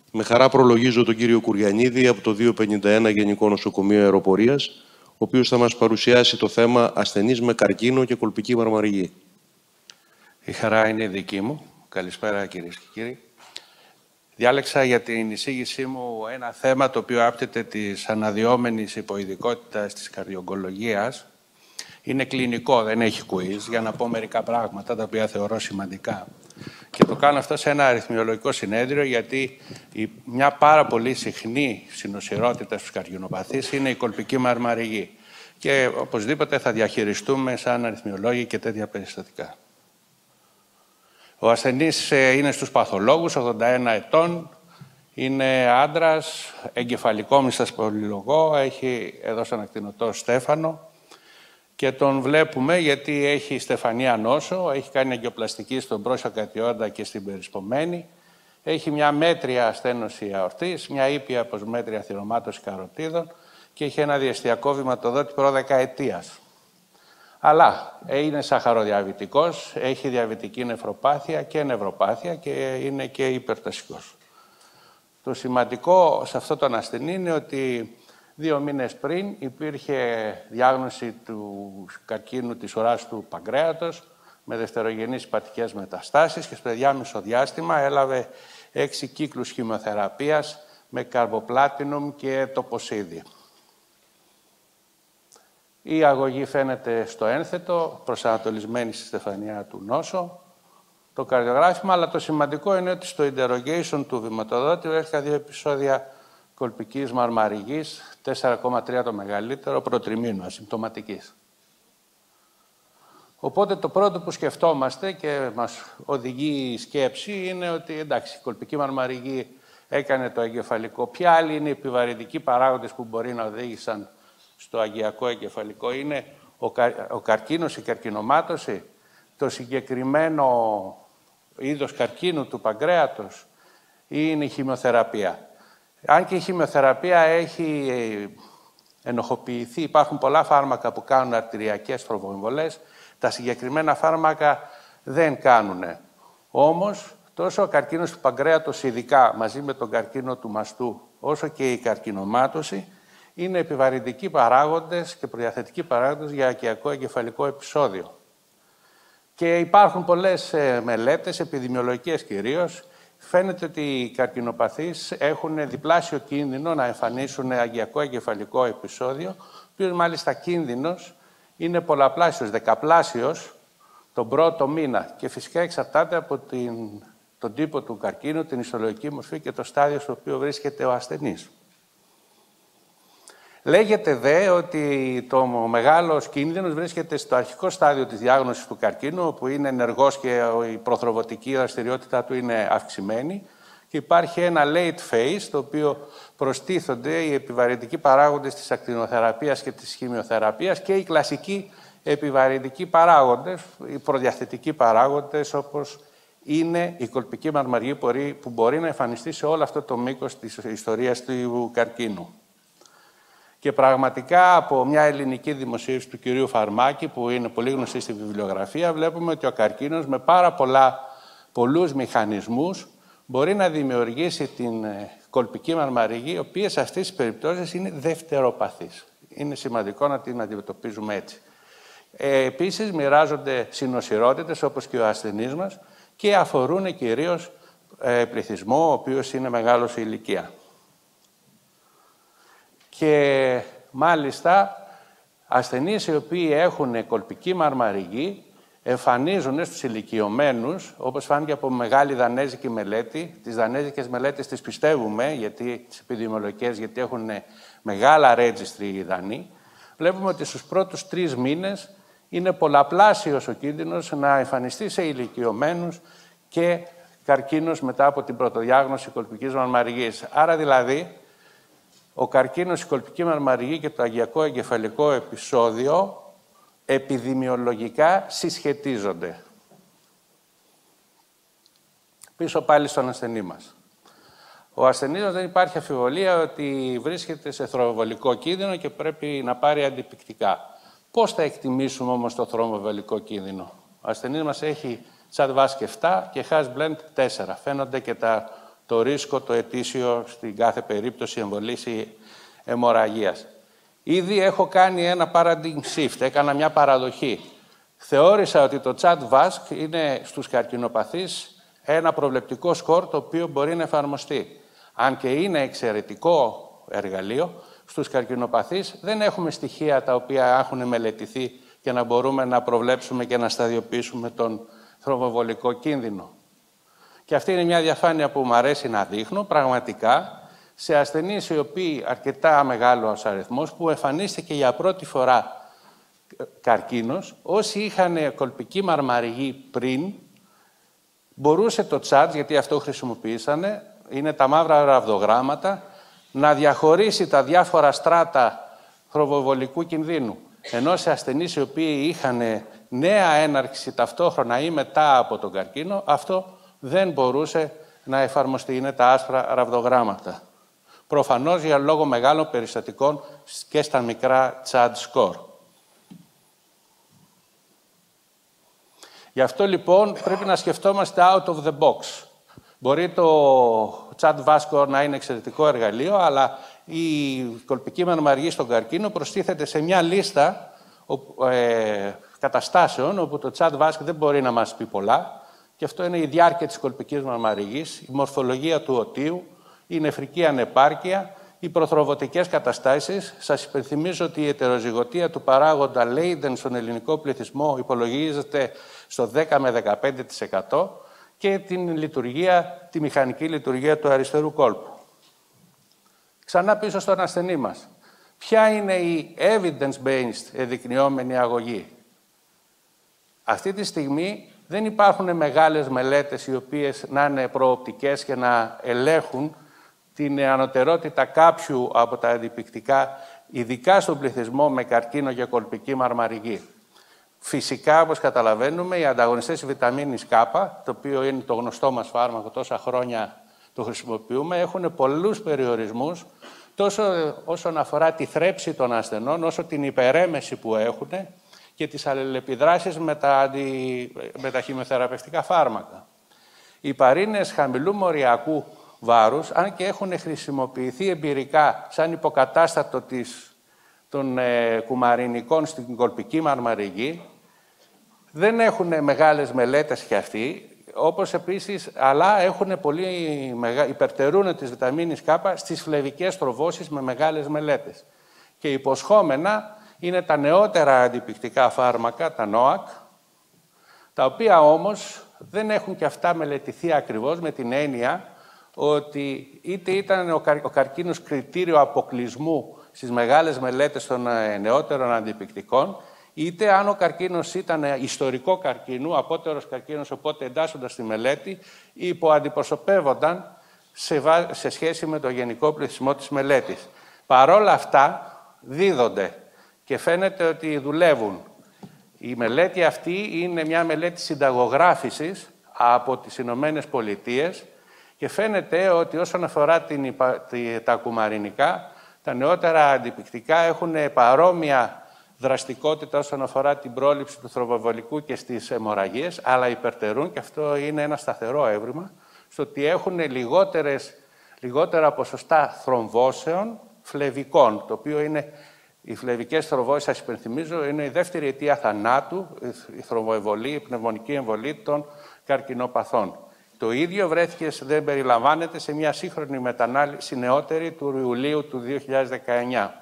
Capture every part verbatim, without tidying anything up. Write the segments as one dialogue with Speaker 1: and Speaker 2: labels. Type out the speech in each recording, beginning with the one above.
Speaker 1: Με χαρά προλογίζω τον κύριο Κουριανίδη από το δύο πενήντα ένα Γενικό Νοσοκομείο Αεροπορίας, ο οποίος θα μας παρουσιάσει το θέμα ασθενείς με καρκίνο και κολπική μαρμαριγή.
Speaker 2: Η χαρά είναι δική μου. Καλησπέρα κυρίες και κύριοι. Διάλεξα για την εισήγησή μου ένα θέμα το οποίο άπτεται της αναδυόμενης υποειδικότητας της καρδιογκολογίας. Είναι κλινικό, δεν έχει quiz, για να πω μερικά πράγματα τα οποία θεωρώ σημαντικά. Και το κάνω αυτό σε ένα αριθμιολογικό συνέδριο, γιατί η, μια πάρα πολύ συχνή συνοσιρότητα στους καρκινοπαθείς είναι η κολπική μαρμαριγή. Και οπωσδήποτε θα διαχειριστούμε σαν αριθμιολόγοι και τέτοια περιστατικά. Ο ασθενής είναι στους παθολόγους, ογδόντα ένα ετών, είναι άντρας, εγκεφαλικό μη σας πολυλογώ, έχει εδώ στον ακτινωτό Στέφανο και τον βλέπουμε γιατί έχει στεφανία νόσο, έχει κάνει αγκιοπλαστική στον πρόσιο κατιόντα και στην περισπομένη, έχει μια μέτρια στένωση αορτής, μια ήπια αποσμέτρια θυρομάτωση καροτίδων και έχει ένα διαστιακό βηματοδότη προδεκαετίας. Αλλά είναι σαχαροδιαβητικός, έχει διαβητική νεφροπάθεια και νευροπάθεια και είναι και υπερτασικός. Το σημαντικό σε αυτό τον ασθενή είναι ότι δύο μήνες πριν υπήρχε διάγνωση του καρκίνου της ουράς του παγκρέατος με δευτερογενείς υπατικές μεταστάσεις και στο ενδιάμεσο διάστημα έλαβε έξι κύκλους χημειοθεραπείας με καρμποπλάτινουμ και τοποσίδι. Η αγωγή φαίνεται στο ένθετο, προσανατολισμένη στη στεφανία του νόσο, το καρδιογράφημα, αλλά το σημαντικό είναι ότι στο interrogation του βηματοδότη βρέθηκαν δύο επεισόδια κολπικής μαρμαριγής, τέσσερα κόμμα τρία το μεγαλύτερο, προτριμήνου, ασυμπτωματικής. Οπότε το πρώτο που σκεφτόμαστε και μας οδηγεί η σκέψη είναι ότι εντάξει, η κολπική μαρμαριγή έκανε το εγκεφαλικό. Ποια άλλοι είναι οι επιβαρυντικοί παράγοντες που μπορεί να οδήγησαν στο αγγειακό εγκεφαλικό? Είναι ο, κα, ο καρκίνος, η καρκινομάτωση, το συγκεκριμένο είδος καρκίνου του παγκρέατος ή είναι η χημειοθεραπεία? Αν και η χημειοθεραπεία έχει ενοχοποιηθεί, υπάρχουν πολλά φάρμακα που κάνουν αρτηριακές θρομποεμβολές, τα συγκεκριμένα φάρμακα δεν κάνουν. Όμως, τόσο ο καρκίνος του παγκρέατος, ειδικά μαζί με τον καρκίνο του μαστού, όσο και η καρκινομάτωση, είναι επιβαρυντικοί παράγοντες και προδιαθετικοί παράγοντες για αγγειακό εγκεφαλικό επεισόδιο. Και υπάρχουν πολλές ε, μελέτες, επιδημιολογικές κυρίως. Φαίνεται ότι οι καρκινοπαθείς έχουν διπλάσιο κίνδυνο να εμφανίσουν αγγειακό εγκεφαλικό επεισόδιο, ο οποίος μάλιστα κίνδυνος είναι πολλαπλάσιος, δεκαπλάσιος τον πρώτο μήνα. Και φυσικά εξαρτάται από την, τον τύπο του καρκίνου, την ιστολογική μορφή και το στάδιο στο οποίο βρίσκεται ο ασθενής. Λέγεται δε ότι το μεγάλος κίνδυνος βρίσκεται στο αρχικό στάδιο της διάγνωσης του καρκίνου, όπου είναι ενεργός και η προθροβωτική δραστηριότητα του είναι αυξημένη. Και υπάρχει ένα late phase, το οποίο προστίθονται οι επιβαρυντικοί παράγοντες της ακτινοθεραπείας και της χημειοθεραπείας και οι κλασικοί επιβαρυντικοί παράγοντες, οι προδιαθετικοί παράγοντες, όπως είναι η κολπική μαρμαριγή που μπορεί να εμφανιστεί σε όλο αυτό το μήκος της ιστορίας του καρκίνου. Και πραγματικά από μια ελληνική δημοσίευση του κυρίου Φαρμάκη, που είναι πολύ γνωστή στη βιβλιογραφία, βλέπουμε ότι ο καρκίνος με πάρα πολλά, πολλούς μηχανισμούς μπορεί να δημιουργήσει την κολπική μαρμαριγή, η οποία σε αυτές τις περιπτώσεις είναι δευτεροπαθής. Είναι σημαντικό να την αντιμετωπίζουμε έτσι. Ε, επίσης, μοιράζονται συνοσιρότητες, όπως και ο ασθενής μας, και αφορούν κυρίως ε, πληθυσμό, ο οποίος είναι μεγάλος σε ηλικία. Και μάλιστα ασθενείς οι οποίοι έχουν κολπική μαρμαριγή εμφανίζουν στους ηλικιωμένους, όπως φάνηκε από μεγάλη δανέζικη μελέτη. Τις δανέζικες μελέτες τις πιστεύουμε, γιατί, τις επιδημιολογικές, γιατί έχουν μεγάλα registry οι Δανείοι. Βλέπουμε ότι στους πρώτους τρεις μήνες είναι πολλαπλάσιος ο κίνδυνος να εμφανιστεί σε ηλικιωμένους και καρκίνος μετά από την πρωτοδιάγνωση κολπικής μαρμαριγής. Άρα δηλαδή, ο καρκίνος, η κολπική μαρμαριγή και το αγγειακό εγκεφαλικό επεισόδιο επιδημιολογικά συσχετίζονται. Πίσω πάλι στον ασθενή μας. Ο ασθενής μας δεν υπάρχει αμφιβολία ότι βρίσκεται σε θρομβολικό κίνδυνο και πρέπει να πάρει αντιπικτικά. Πώς θα εκτιμήσουμε όμως το θρομβολικό κίνδυνο? Ο ασθενής μας έχει τσαντ βάσκ επτά και χας μπλεντ τέσσερα. Φαίνονται και τα το ρίσκο, το ετήσιο, στην κάθε περίπτωση εμβολής ή αιμορραγίας. Ήδη έχω κάνει ένα paradigm shift, έκανα μια παραδοχή. Θεώρησα ότι το ChAd-βάσκ είναι στους καρκινοπαθείς ένα προβλεπτικό σκορ το οποίο μπορεί να εφαρμοστεί. Αν και είναι εξαιρετικό εργαλείο, στους καρκινοπαθείς δεν έχουμε στοιχεία τα οποία έχουν μελετηθεί και να μπορούμε να προβλέψουμε και να σταδιοποιήσουμε τον θρομβοβολικό κίνδυνο. Και αυτή είναι μια διαφάνεια που μου αρέσει να δείχνω, πραγματικά, σε ασθενείς οι οποίοι αρκετά μεγάλος αριθμός, που εμφανίστηκε για πρώτη φορά καρκίνος, όσοι είχαν κολπική μαρμαριγή πριν, μπορούσε το ChAd, γιατί αυτό χρησιμοποιήσανε, είναι τα μαύρα ραβδογράμματα, να διαχωρίσει τα διάφορα στράτα θρομβοβολικού κινδύνου. Ενώ σε ασθενείς οι οποίοι είχαν νέα έναρξη ταυτόχρονα ή μετά από τον καρκίνο, αυτό δεν μπορούσε να εφαρμοστεί. Είναι τα άσπρα ραβδογράμματα. Προφανώς για λόγω μεγάλων περιστατικών και στα μικρά ChAd score. Γι' αυτό λοιπόν πρέπει να σκεφτόμαστε out of the box. Μπορεί το ChAd-βάσκ να είναι εξαιρετικό εργαλείο, αλλά η κολπική μαρμαριγή στον καρκίνο προστίθεται σε μια λίστα ε, καταστάσεων όπου το ChAd-βάσκ δεν μπορεί να μας πει πολλά. Και αυτό είναι η διάρκεια της κολπικής μαρμαριγής, η μορφολογία του οτίου, η νεφρική ανεπάρκεια, οι προθρομβωτικές καταστάσεις. Σας υπενθυμίζω ότι η ετεροζυγωτία του παράγοντα Λέιντεν στον ελληνικό πληθυσμό υπολογίζεται στο δέκα με δεκαπέντε τοις εκατό και την λειτουργία, τη μηχανική λειτουργία του αριστερού κόλπου. Ξανά πίσω στον ασθενή μας. Ποια είναι η evidence-based εδεικνυόμενη αγωγή? Αυτή τη στιγμή δεν υπάρχουν μεγάλες μελέτες οι οποίες να είναι προοπτικές και να ελέγχουν την ανωτερότητα κάποιου από τα αντιπικτικά, ειδικά στον πληθυσμό με καρκίνο και κολπική μαρμαριγή. Φυσικά, όπως καταλαβαίνουμε, οι ανταγωνιστές βιταμίνης K, το οποίο είναι το γνωστό μας φάρμακο, τόσα χρόνια το χρησιμοποιούμε, έχουν πολλούς περιορισμούς, τόσο όσον αφορά τη θρέψη των ασθενών, όσο την υπερέμεση που έχουν και τις αλληλεπιδράσεις με τα, αντι... με τα χημειοθεραπευτικά φάρμακα. Οι παρίνες χαμηλού μοριακού βάρους, αν και έχουν χρησιμοποιηθεί εμπειρικά σαν υποκατάστατο της, των ε, κουμαρινικών στην κολπική μαρμαριγή, δεν έχουν μεγάλες μελέτες και αυτοί, όπως επίσης, αλλά έχουν πολύ μεγα... υπερτερούν της βιταμίνης K στις φλεβικές τροβώσεις με μεγάλες μελέτες. Και υποσχόμενα είναι τα νεότερα αντιπικτικά φάρμακα, τα νόακ, τα οποία όμως δεν έχουν και αυτά μελετηθεί ακριβώς με την έννοια ότι είτε ήταν ο, καρ... ο καρκίνος κριτήριο αποκλεισμού στις μεγάλες μελέτες των νεότερων αντιπικτικών, είτε αν ο καρκίνος ήταν ιστορικό καρκίνου, απότερος καρκίνος, οπότε εντάσσοντας στη μελέτη, υποαντιπροσωπεύονταν σε, βα... σε σχέση με το γενικό πληθυσμό της μελέτης. Παρόλα αυτά, δίδονται και φαίνεται ότι δουλεύουν. Η μελέτη αυτή είναι μια μελέτη συνταγογράφησης από τις Ηνωμένες Πολιτείες και φαίνεται ότι όσον αφορά την, τα κουμαρινικά, τα νεότερα αντιπικτικά έχουν παρόμοια δραστικότητα όσον αφορά την πρόληψη του θρομβοβολικού και στις αιμορραγίες, αλλά υπερτερούν, και αυτό είναι ένα σταθερό έβριμα, στο ότι έχουν λιγότερες, λιγότερα ποσοστά θρομβώσεων φλεβικών, το οποίο είναι οι φλεβικές θρομβώσεις, σας υπενθυμίζω, είναι η δεύτερη αιτία θανάτου, η θρομβοεμβολή, η πνευμονική εμβολή των καρκινοπαθών. Το ίδιο βρέθηκε, δεν περιλαμβάνεται, σε μια σύγχρονη μετανάλυση νεότερη του Ιουλίου του δύο χιλιάδες δεκαεννιά.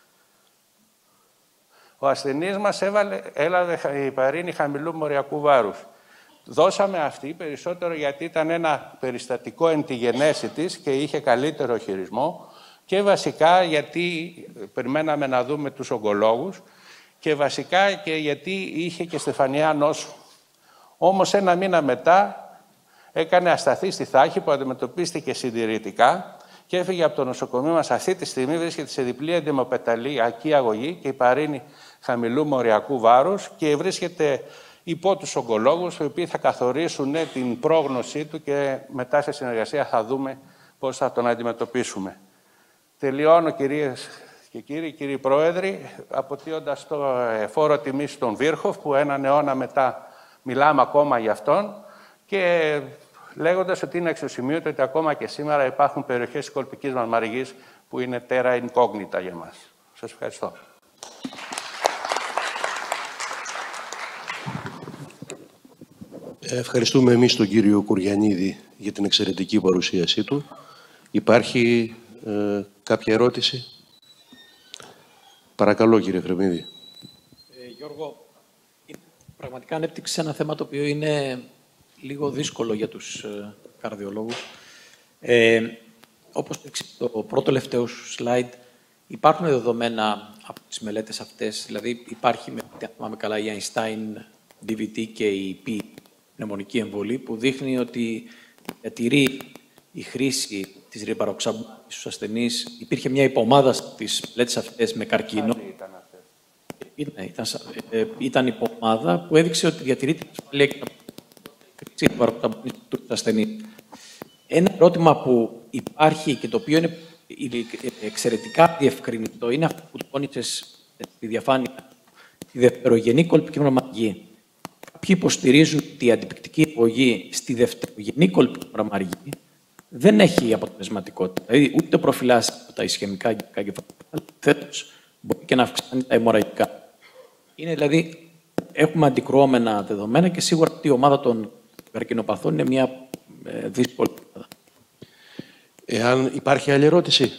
Speaker 2: Ο ασθενής μας έβαλε, έλαβε ηπαρίνη χαμηλού μοριακού βάρους. Δώσαμε αυτή περισσότερο γιατί ήταν ένα περιστατικό εν τη γενέση της και είχε καλύτερο χειρισμό, και βασικά γιατί περιμέναμε να δούμε τους ογκολόγους, και βασικά και γιατί είχε και στεφανιά νόσου. Όμως ένα μήνα μετά έκανε ασταθή στη Θάχη που αντιμετωπίστηκε συντηρητικά και έφυγε από το νοσοκομείο μας. Αυτή τη στιγμή βρίσκεται σε διπλή εντιμοπεταλιακή αγωγή και ηπαρίνη χαμηλού μοριακού βάρους και βρίσκεται υπό τους ογκολόγους, οι οποίοι θα καθορίσουν την πρόγνωσή του και μετά σε συνεργασία θα δούμε πώς θα τον αντιμετωπίσουμε. Τελειώνω, κυρίες και κύριοι, κύριοι πρόεδροι, αποτείοντας το φόρο τιμής στον Βίρχοφ, που έναν αιώνα μετά μιλάμε ακόμα για αυτόν, και λέγοντας ότι είναι αξιοσημείωτο ότι ακόμα και σήμερα υπάρχουν περιοχές της κολπικής μαρμαριγής που είναι terra incognita για μας. Σας ευχαριστώ.
Speaker 1: Ευχαριστούμε εμείς τον κύριο Κουριανίδη για την εξαιρετική παρουσίασή του. Υπάρχει ε, κάποια ερώτηση? Παρακαλώ, κύριε Χρεμίδη.
Speaker 3: Ε, Γιώργο, πραγματικά ανέπτυξε ένα θέμα το οποίο είναι λίγο δύσκολο για τους ε, καρδιολόγους. Ε, όπως το πρώτο τελευταίο slide, υπάρχουν δεδομένα από τις μελέτες αυτές, δηλαδή υπάρχει, αν θυμάμαι καλά, η Einstein ντι βι τι και η P, πνευμονική εμβολή, που δείχνει ότι διατηρεί η χρήση της ριπαροξαμπάνης στους ασθενείς. Υπήρχε μια υποομάδα στις μελέτες αυτές με καρκίνο. Ήταν, ήταν, ε, ήταν υποομάδα που έδειξε ότι διατηρεί την ασφαλεία και την ριπαροξαμπάνης στους ασθενείς. Ένα ερώτημα που υπάρχει και το οποίο είναι εξαιρετικά διευκρινιστό είναι αυτό που τόνισες στη διαφάνεια, τη δευτερογενή κολπική μαρμαριγή. Κάποιοι υποστηρίζουν ότι η αντιπικτική αγωγή στη δευτερογενή κολπική μαρμαριγή δεν έχει αποτελεσματικότητα. Δηλαδή, ούτε προφυλάσσει από τα ισχυμικά εγκεφαλικά, θέτως μπορεί και να αυξάνει τα αιμορραγικά. Είναι δηλαδή, έχουμε αντικρουόμενα δεδομένα και σίγουρα αυτή η ομάδα των καρκινοπαθών είναι μια ε, δύσκολη ομάδα.
Speaker 1: Εάν υπάρχει άλλη ερώτηση.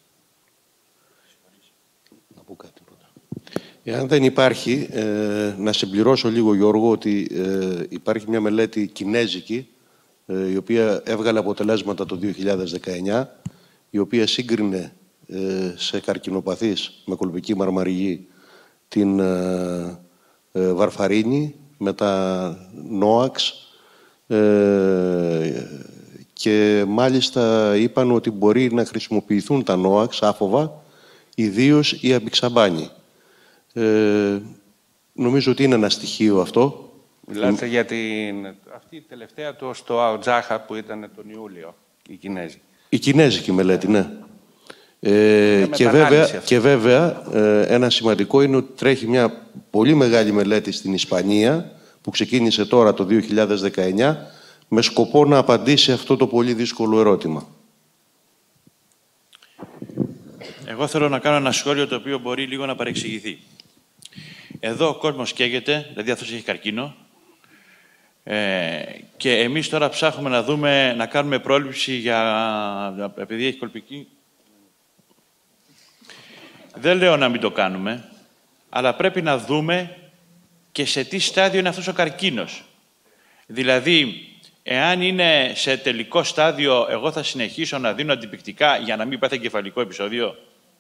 Speaker 1: Να πω κάτι πρώτα. Εάν δεν υπάρχει, ε, να συμπληρώσω λίγο, Γιώργο, ότι ε, υπάρχει μια μελέτη κινέζικη, ε, η οποία έβγαλε αποτελέσματα το δύο χιλιάδες δεκαεννιά, η οποία σύγκρινε ε, σε καρκινοπαθείς με κολπική μαρμαριγή την ε, ε, βαρφαρίνη με τα νόαξ, ε, και μάλιστα είπαν ότι μπορεί να χρησιμοποιηθούν τα νόαξ άφοβα, ιδίως η αμπιξαμπάνη. Ε, νομίζω ότι είναι ένα στοιχείο αυτό.
Speaker 2: Μιλάτε για την... αυτή η τελευταία του στο Αοτζάχα που ήταν τον Ιούλιο, η Κινέζη.
Speaker 1: Η Κινέζικη μελέτη, ναι. Ε, και, βέβαια, και βέβαια ε, ένα σημαντικό είναι ότι τρέχει μια πολύ μεγάλη μελέτη στην Ισπανία που ξεκίνησε τώρα το δύο χιλιάδες δεκαεννιά με σκοπό να απαντήσει αυτό το πολύ δύσκολο ερώτημα.
Speaker 4: Εγώ θέλω να κάνω ένα σχόλιο το οποίο μπορεί λίγο να παρεξηγηθεί. Εδώ ο κόσμος καίγεται, δηλαδή αυτός έχει καρκίνο, ε, και εμείς τώρα ψάχνουμε να δούμε, να κάνουμε πρόληψη για, επειδή έχει κολπική. Δεν λέω να μην το κάνουμε, αλλά πρέπει να δούμε και σε τι στάδιο είναι αυτός ο καρκίνος. Δηλαδή, εάν είναι σε τελικό στάδιο, εγώ θα συνεχίσω να δίνω αντιπικτικά για να μην πάθει εγκεφαλικό επεισόδιο.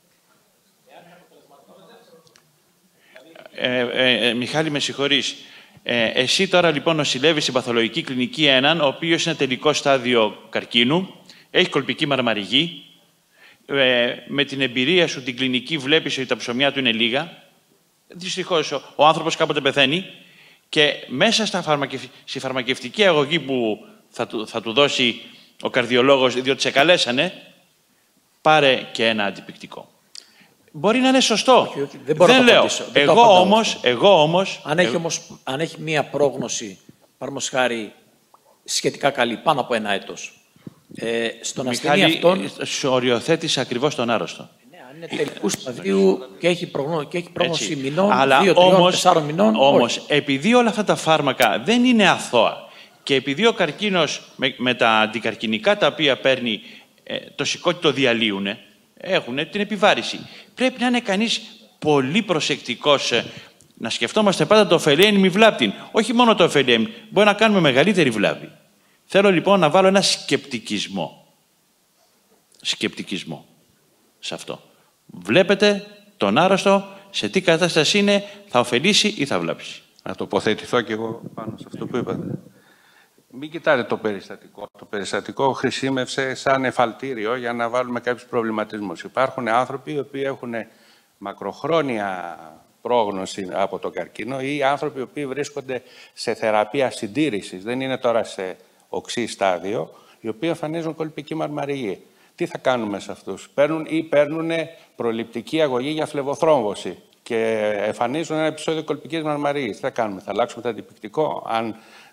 Speaker 4: Ε, ε, ε, Μιχάλη, με συγχωρείς. Ε, εσύ τώρα λοιπόν νοσηλεύεις στην παθολογική κλινική έναν, ο οποίος είναι τελικό στάδιο καρκίνου, έχει κολπική μαρμαριγή, ε, με την εμπειρία σου την κλινική βλέπεις ότι τα ψωμιά του είναι λίγα. Δυστυχώς ο, ο άνθρωπος κάποτε πεθαίνει και μέσα στα φαρμακευ... στη φαρμακευτική αγωγή που θα του, θα του δώσει ο καρδιολόγος, διότι σε καλέσανε, πάρε και ένα αντιπικτικό. Μπορεί να είναι σωστό.
Speaker 3: Όχι, όχι, δεν μπορώ
Speaker 4: δεν
Speaker 3: να το
Speaker 4: λέω.
Speaker 3: απαντήσω. Δεν
Speaker 4: εγώ,
Speaker 3: το
Speaker 4: όμως, εγώ όμως...
Speaker 3: Αν έχει,
Speaker 4: εγώ...
Speaker 3: όμως, αν έχει μία πρόγνωση, παραδείγματος χάρη, σχετικά καλή, πάνω από ένα έτος, ε, στον ασθενή αυτόν...
Speaker 4: σου οριοθέτησε ακριβώς τον άρρωστο.
Speaker 3: Ναι, αν είναι τελικού σταδίου και έχει, προγνώ, και έχει πρόγνωση
Speaker 4: Έτσι.
Speaker 3: μηνών,
Speaker 4: Αλλά
Speaker 3: δύο,
Speaker 4: όμως,
Speaker 3: τριών, τεσσάρων μηνών,
Speaker 4: όμως,
Speaker 3: όχι.
Speaker 4: επειδή όλα αυτά τα φάρμακα δεν είναι αθώα και επειδή ο καρκίνος με, με τα αντικαρκινικά τα οποία παίρνει, ε, το σηκώτη το διαλύουν, έχουν την επιβάρηση. Πρέπει να είναι κανείς πολύ προσεκτικός, ε, να σκεφτόμαστε πάντα το ωφελέν μη βλάπτην. Όχι μόνο το ωφελέν, μπορεί να κάνουμε μεγαλύτερη βλάβη. Θέλω λοιπόν να βάλω ένα σκεπτικισμό. Σκεπτικισμό σε αυτό. Βλέπετε τον άρρωστο, σε τι κατάσταση είναι, θα ωφελήσει ή θα βλάψει.
Speaker 2: Να τοποθετηθώ κι εγώ πάνω σε αυτό που είπατε. Μην κοιτάτε το περιστατικό. Το περιστατικό χρησιμεύσε σαν εφαλτήριο για να βάλουμε κάποιους προβληματισμούς. Υπάρχουν άνθρωποι οι οποίοι έχουν μακροχρόνια πρόγνωση από τον καρκίνο ή άνθρωποι οι οποίοι βρίσκονται σε θεραπεία συντήρησης, δεν είναι τώρα σε οξύ στάδιο, οι οποίοι εμφανίζουν κολπική μαρμαριγή. Τι θα κάνουμε σε αυτούς? Παίρνουν ή παίρνουν προληπτική αγωγή για φλεβοθρόμβωση και εμφανίζουν ένα επεισόδιο κολπικής μαρμαριγής. Τι θα κάνουμε? Θα αλλάξουμε το αντιπικτικό? Αν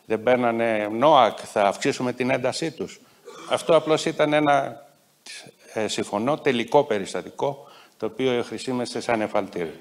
Speaker 2: δεν παίρνανε ΝΟΑΚ, θα αυξήσουμε την έντασή τους. Αυτό απλώς ήταν ένα, ε, συμφωνώ, τελικό περιστατικό, το οποίο χρησιμεύσε σαν εφαλτήριο.